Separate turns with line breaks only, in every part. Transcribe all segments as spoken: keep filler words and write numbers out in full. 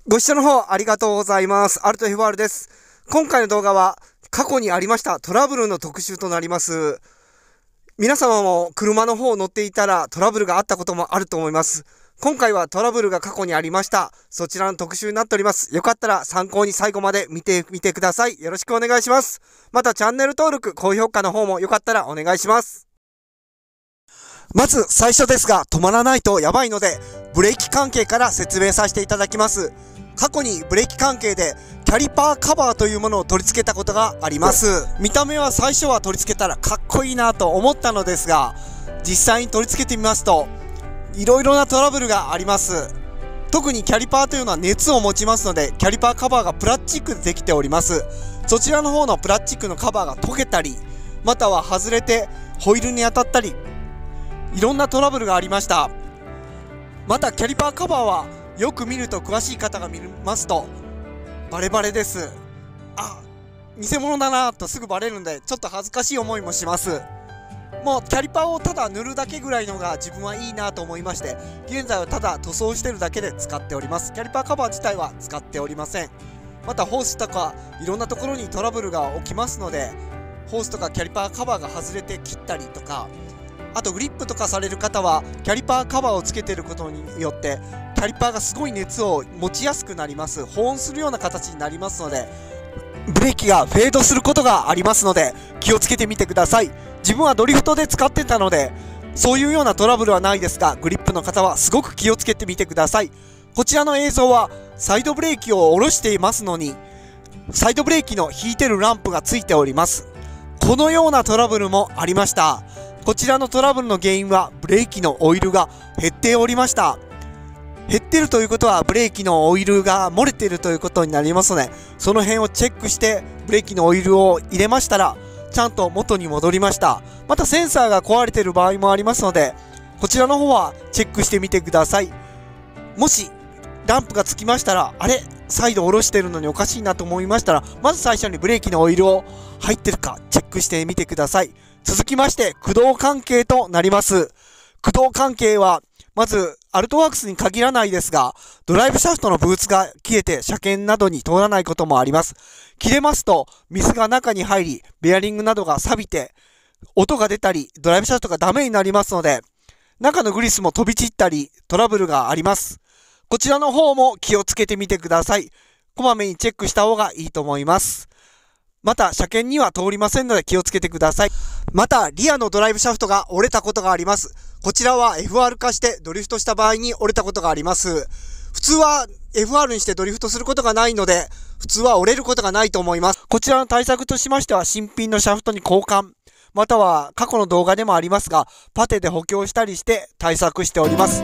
ご視聴の方ありがとうございます。アルト エフアール です。今回の動画は過去にありましたトラブルの特集となります。皆様も車の方を乗っていたらトラブルがあったこともあると思います。今回はトラブルが過去にありました。そちらの特集になっております。よかったら参考に最後まで見てみてください。よろしくお願いします。またチャンネル登録、高評価の方もよかったらお願いします。まず最初ですが、止まらないとやばいので、ブレーキ関係から説明させていただきます。過去にブレーキ関係でキャリパーカバーというものを取り付けたことがあります。見た目は最初は取り付けたらかっこいいなと思ったのですが、実際に取り付けてみますといろいろなトラブルがあります。特にキャリパーというのは熱を持ちますので、キャリパーカバーがプラスチックでできております。そちらの方のプラスチックのカバーが溶けたり、または外れてホイールに当たったり、いろんなトラブルがありました。またキャリパーカバーはよく見ると、詳しい方が見ますとバレバレです。あ、偽物だなとすぐバレるんで、ちょっと恥ずかしい思いもします。もうキャリパーをただ塗るだけぐらいのが自分はいいなと思いまして、現在はただ塗装してるだけで使っております。キャリパーカバー自体は使っておりません。またホースとかいろんなところにトラブルが起きますので、ホースとかキャリパーカバーが外れて切ったりとか、あとグリップとかされる方はキャリパーカバーをつけていることによってキャリパーがすごい熱を持ちやすくなります。保温するような形になりますので、ブレーキがフェードすることがありますので気をつけてみてください。自分はドリフトで使ってたのでそういうようなトラブルはないですが、グリップの方はすごく気をつけてみてください。こちらの映像はサイドブレーキを下ろしていますのに、サイドブレーキの引いてるランプがついております。このようなトラブルもありました。こちらのトラブルの原因はブレーキのオイルが減っておりました。減ってるということはブレーキのオイルが漏れているということになりますので、その辺をチェックしてブレーキのオイルを入れましたらちゃんと元に戻りました。またセンサーが壊れている場合もありますので、こちらの方はチェックしてみてください。もしランプがつきましたら、あれ再度下ろしてるのにおかしいなと思いましたら、まず最初にブレーキのオイルを入ってるかチェックしてみてください。続きまして駆動関係となります。駆動関係はまずアルトワークスに限らないですが、ドライブシャフトのブーツが切れて車検などに通らないこともあります。切れますと水が中に入り、ベアリングなどが錆びて音が出たり、ドライブシャフトがダメになりますので、中のグリスも飛び散ったりトラブルがあります。こちらの方も気をつけてみてください。こまめにチェックした方がいいと思います。また車検には通りませんので気をつけてください。またリアのドライブシャフトが折れたことがあります。こちらは エフアール 化してドリフトした場合に折れたことがあります。普通は エフアール にしてドリフトすることがないので、普通は折れることがないと思います。こちらの対策としましては、新品のシャフトに交換、または過去の動画でもありますがパテで補強したりして対策しております。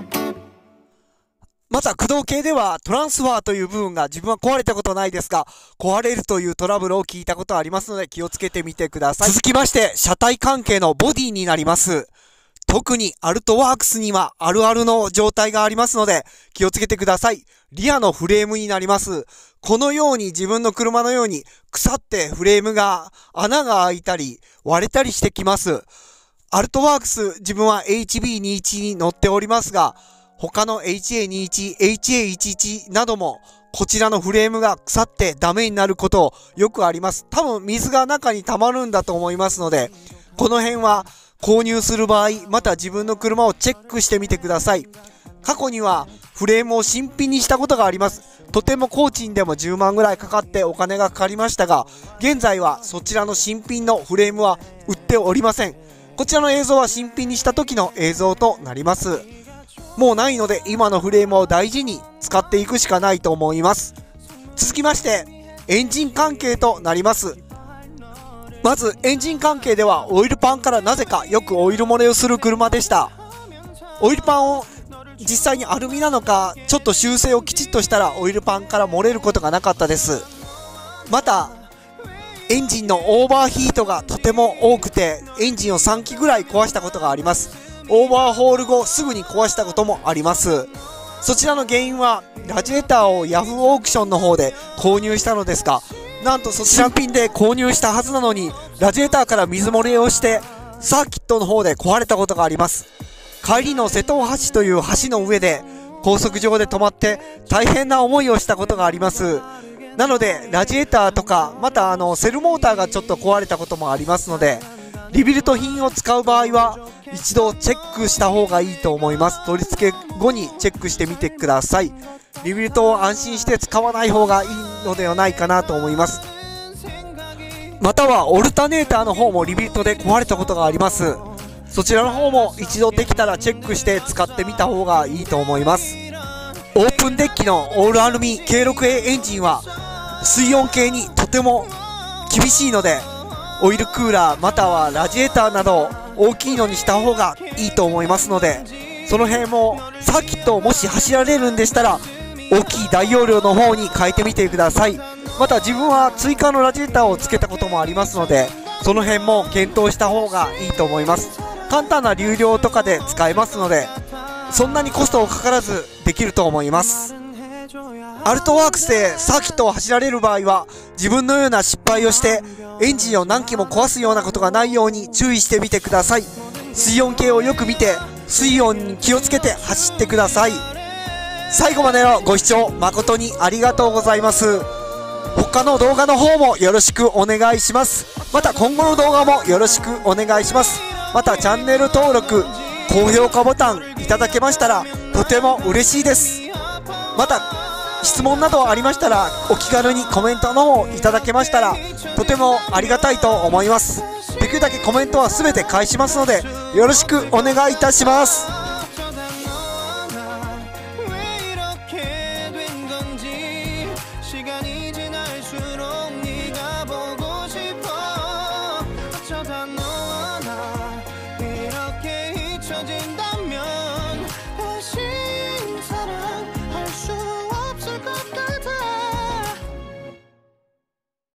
また駆動系ではトランスファーという部分が自分は壊れたことないですが、壊れるというトラブルを聞いたことありますので気をつけてみてください。続きまして車体関係のボディになります。特にアルトワークスにはあるあるの状態がありますので気をつけてください。リアのフレームになります。このように自分の車のように腐ってフレームが穴が開いたり割れたりしてきます。アルトワークス自分は エイチビーにじゅういち に乗っておりますが、他の エイチエーにじゅういち、エイチエーいちじゅういち などもこちらのフレームが腐ってダメになることよくあります。多分水が中に溜まるんだと思いますので、この辺は購入する場合、また自分の車をチェックしてみてください。過去にはフレームを新品にしたことがあります。とても工賃でもじゅうまんぐらいかかってお金がかかりましたが、現在はそちらの新品のフレームは売っておりません。こちらの映像は新品にした時の映像となります。もうないので今のフレームを大事に使っていくしかないと思います。続きましてエンジン関係となります。まずエンジン関係ではオイルパンからなぜかよくオイル漏れをする車でした。オイルパンを実際にアルミなのかちょっと修正をきちっとしたらオイルパンから漏れることがなかったです。またエンジンのオーバーヒートがとても多くてエンジンをさんきぐらい壊したことがあります。オーバーホール後すぐに壊したこともあります。そちらの原因はラジエーターをヤフーオークションの方で購入したのですが、なんとそちら新品で購入したはずなのにラジエーターから水漏れをしてサーキットの方で壊れたことがあります。帰りの瀬戸大橋という橋の上で高速上で止まって大変な思いをしたことがあります。なのでラジエーターとか、またあのセルモーターがちょっと壊れたこともありますので、リビルト品を使う場合は一度チェックした方がいいと思います。取り付け後にチェックしてみてください。リビルトを安心して使わない方がいいのではないかなと思います。またはオルタネーターの方もリビルトで壊れたことがあります。そちらの方も一度できたらチェックして使ってみた方がいいと思います。オープンデッキのオールアルミ ケーろくエー エンジンは水温計にとても厳しいので、オイルクーラーまたはラジエーターなど大きいのにした方がいいと思いますので、その辺もサーキットをもし走られるんでしたら大きい大容量の方に変えてみてください。また自分は追加のラジエーターをつけたこともありますので、その辺も検討した方がいいと思います。簡単な流量とかで使えますので、そんなにコストをかからずできると思います。アルトワークスでサーキットを走られる場合は、自分のような失敗をしてエンジンを何機も壊すようなことがないように注意してみてください。水温計をよく見て水温に気をつけて走ってください。最後までのご視聴誠にありがとうございます。他の動画の方もよろしくお願いします。また今後の動画もよろしくお願いします。またチャンネル登録、高評価ボタンいただけましたらとても嬉しいです。また質問などありましたらお気軽にコメントの方いただけましたらとてもありがたいと思います。できるだけコメントは全て返しますのでよろしくお願いいたします。
시간이